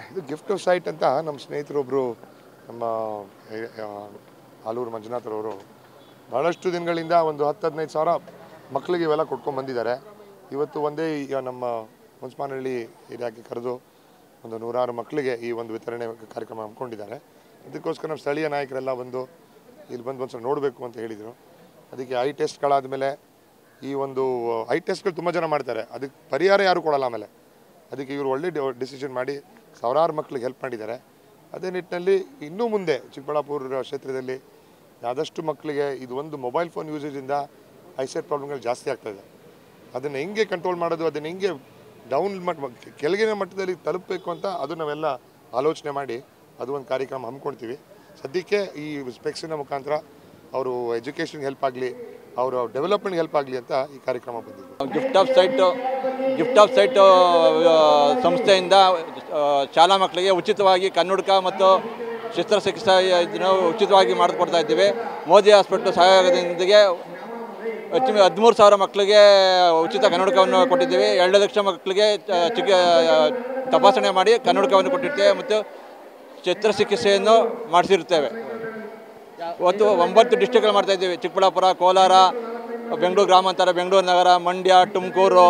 ಇದು gift site ಅಂತ ನಮ್ಮ ಸ್ನೇಹಿತರೊಬ್ಬರು ನಮ್ಮ ಆಲೂರು ಮಂಜುನಾಥರವರು ಭಾಳಷ್ಟು ದಿನಗಳಿಂದ ಒಂದು 10-15 ಸಾವಿರ ಮಕ್ಕಳಿಗೆ ಇವೆಲ್ಲ ಕೊಟ್ಕೊಂಡು ಬಂದಿದ್ದಾರೆ. ಇವತ್ತು ಒಂದೇ ಈಗ ನಮ್ಮ ಮುನ್ಸಿಪಾನಹಳ್ಳಿ ಏರಿಯಾಕ್ಕೆ ಕರೆದು ಒಂದು 106 ಮಕ್ಕಳಿಗೆ ಈ ಒಂದು ವಿತರಣೆ ಕಾರ್ಯಕ್ರಮ ಹಮ್ಮಿಕೊಂಡಿದ್ದಾರೆ. ಅದಕ್ಕೋಸ್ಕರ ನಮ್ಮ ಸ್ಥಳೀಯ ನಾಯಕರೆಲ್ಲ ಬಂದು ಇಲ್ಲಿ ಬಂದು ಒಂದ್ಸಲ ನೋಡಬೇಕು ಅಂತ ಹೇಳಿದರು. ಅದಕ್ಕೆ ಐ ಟೆಸ್ಟ್ಗಳಾದ ಮೇಲೆ ಈ ಒಂದು ಐ ಟೆಸ್ಟ್ಗಳು ತುಂಬ ಜನ ಮಾಡ್ತಾರೆ, ಅದಕ್ಕೆ ಪರಿಹಾರ ಯಾರು ಕೊಡಲ್ಲ. ಆಮೇಲೆ ಅದಕ್ಕೆ ಇವರು ಒಳ್ಳೆ ಡಿಸಿಷನ್ ಮಾಡಿ ಸಾವಿರಾರು ಮಕ್ಕಳಿಗೆ ಹೆಲ್ಪ್ ಮಾಡಿದ್ದಾರೆ. ಅದೇ ನಿಟ್ಟಿನಲ್ಲಿ ಇನ್ನೂ ಮುಂದೆ ಚಿಕ್ಕಬಳ್ಳಾಪುರ ಕ್ಷೇತ್ರದಲ್ಲಿ ಆದಷ್ಟು ಮಕ್ಕಳಿಗೆ ಇದು ಒಂದು ಮೊಬೈಲ್ ಫೋನ್ ಯೂಸೇಜಿಂದ ಐಸೈಟ್ ಪ್ರಾಬ್ಲಮ್ಗಳು ಜಾಸ್ತಿ ಆಗ್ತಾಯಿದೆ. ಅದನ್ನು ಹೆಂಗೆ ಕಂಟ್ರೋಲ್ ಮಾಡೋದು, ಅದನ್ನು ಹೆಂಗೆ ಡೌನ್ ಕೆಳಗಿನ ಮಟ್ಟದಲ್ಲಿ ತಲುಪಬೇಕು ಅಂತ ಅದು ನಾವೆಲ್ಲ ಆಲೋಚನೆ ಮಾಡಿ ಅದು ಒಂದು ಕಾರ್ಯಕ್ರಮ ಹಮ್ಮಿಕೊಳ್ತೀವಿ. ಸದ್ಯಕ್ಕೆ ಈ ಸ್ಪೆಕ್ಸಿನ ಮುಖಾಂತರ ಅವರು ಎಜುಕೇಷನ್ಗೆ ಹೆಲ್ಪ್ ಆಗಲಿ, ಅವರು ಡೆವಲಪ್ಮೆಂಟ್ಗೆ ಹೆಲ್ಪ್ ಆಗಲಿ ಅಂತ ಈ ಕಾರ್ಯಕ್ರಮ ಬಂದಿದೆ. ಗಿಫ್ಟ್ ಆಫ್ ಸೈಟ್ ಸಂಸ್ಥೆಯಿಂದ ಶಾಲಾ ಮಕ್ಕಳಿಗೆ ಉಚಿತವಾಗಿ ಕನ್ನಡಕ ಮತ್ತು ಶಸ್ತ್ರಚಿಕಿತ್ಸೆ ಇದನ್ನು ಉಚಿತವಾಗಿ ಮಾಡಿಕೊಡ್ತಾ ಇದ್ದೀವಿ. ಮೋದಿ ಹಾಸ್ಪಿಟ್ಲು ಸಹಯೋಗದೊಂದಿಗೆ 13,000 ಮಕ್ಕಳಿಗೆ ಉಚಿತ ಕನ್ನಡಕವನ್ನು ಕೊಟ್ಟಿದ್ದೀವಿ. 2 ಲಕ್ಷ ಮಕ್ಕಳಿಗೆ ತಪಾಸಣೆ ಮಾಡಿ ಕನ್ನಡಕವನ್ನು ಕೊಟ್ಟಿರ್ತೇವೆ ಮತ್ತು ಶಸ್ತ್ರಚಿಕಿತ್ಸೆಯನ್ನು ಮಾಡಿಸಿರುತ್ತೇವೆ. ಇವತ್ತು 9 ಡಿಸ್ಟ್ರಿಕ್ಗಳು ಮಾಡ್ತಾಯಿದ್ದೀವಿ: ಚಿಕ್ಕಬಳ್ಳಾಪುರ, ಕೋಲಾರ, ಬೆಂಗಳೂರು ಗ್ರಾಮಾಂತರ, ಬೆಂಗಳೂರು ನಗರ, ಮಂಡ್ಯ, ತುಮಕೂರು,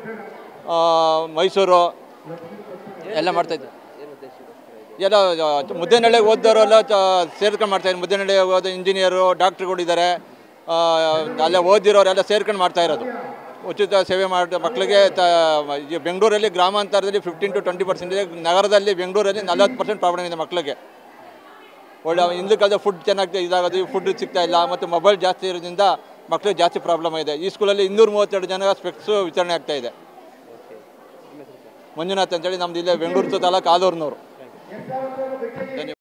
ಮೈಸೂರು ಎಲ್ಲ ಮಾಡ್ತಾಯಿದ್ದೀವಿ. ಎಲ್ಲ ಮುದ್ದೇನಹಳ್ಳಿಗೆ ಓದೋರೆಲ್ಲ ಸೇರ್ಕೊಂಡು ಮಾಡ್ತಾಯಿದ್ದೀವಿ. ಮುದ್ದೇನಹಳ್ಳಿಗೆ ಓದೋ ಇಂಜಿನಿಯರು, ಡಾಕ್ಟ್ರುಗಳಿದ್ದಾರೆ, ಅಲ್ಲೇ ಓದಿರೋರೆಲ್ಲ ಸೇರ್ಕೊಂಡು ಮಾಡ್ತಾಯಿರೋದು. ಉಚಿತ ಸೇವೆ ಮಾಡಿ ಮಕ್ಕಳಿಗೆ ಬೆಂಗಳೂರಲ್ಲಿ ಗ್ರಾಮಾಂತರದಲ್ಲಿ 15 to 20% ಇದೆ. ನಗರದಲ್ಲಿ ಬೆಂಗಳೂರಲ್ಲಿ 40% ಪ್ರಾಬ್ಲಮ್ ಇದೆ ಮಕ್ಕಳಿಗೆ. ಒಳ್ಳೆ ಹಿಂದಿನ ಕಾಲದ ಫುಡ್ ಚೆನ್ನಾಗಿ ಇದಾಗೋದು, ಫುಡ್ ಸಿಗ್ತಾ ಇಲ್ಲ, ಮತ್ತು ಮೊಬೈಲ್ ಜಾಸ್ತಿ ಇರೋದ್ರಿಂದ ಮಕ್ಕಳಿಗೆ ಜಾಸ್ತಿ ಪ್ರಾಬ್ಲಮ್ ಇದೆ. ಈ ಸ್ಕೂಲಲ್ಲಿ 232 ಜನ ಸ್ಪೆಕ್ಸು ವಿತರಣೆ ಆಗ್ತಾಯಿದೆ. ಮಂಜುನಾಥ್ ಅಂತೇಳಿ, ನಮ್ಮದು ಇಲ್ಲೇ ಬೆಂಗಳೂರು ತಾಲೂಕು ಆಲೂರಿನವರು. ಧನ್ಯವಾದ.